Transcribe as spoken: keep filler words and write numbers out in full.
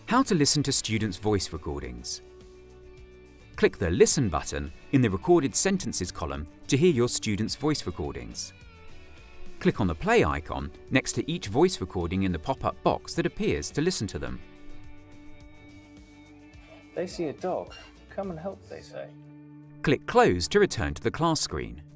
How to listen to students' voice recordings. Click the Listen button in the Recorded Sentences column to hear your students' voice recordings. Click on the play icon next to each voice recording in the pop-up box that appears to listen to them. They see a dog. Come and help, they say. Click Close to return to the class screen.